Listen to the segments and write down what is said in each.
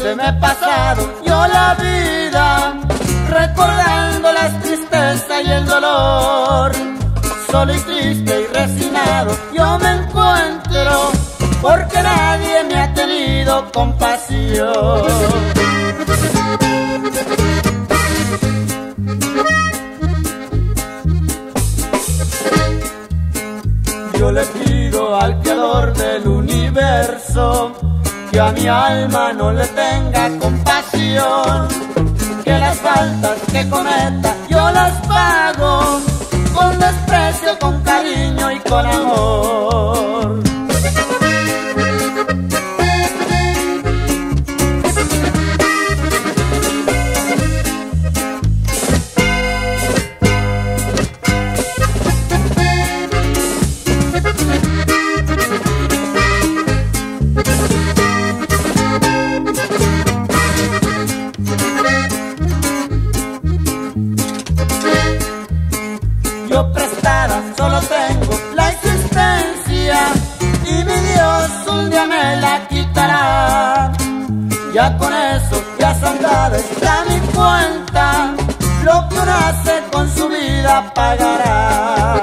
se me ha pasado yo la vida, recordando las tristezas y el dolor. Solo y triste y resignado yo me encuentro, porque nadie me ha tenido compasión. Yo le pido al creador del universo que a mi alma no le tenga compasión, que las faltas que cometa yo las pago con desprecio, con cariño y con amor. Yo prestada solo tengo la existencia y mi Dios un día me la quitará. Ya con eso ya saldrá de mi cuenta, lo que uno hace con su vida pagará.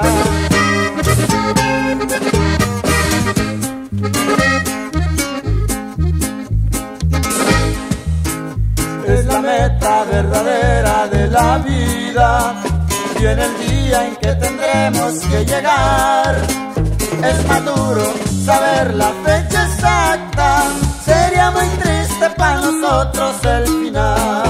Es la meta verdadera de la vida, viene el día en que tendremos que llegar. Es maduro saber la fecha exacta, sería muy triste para nosotros el final.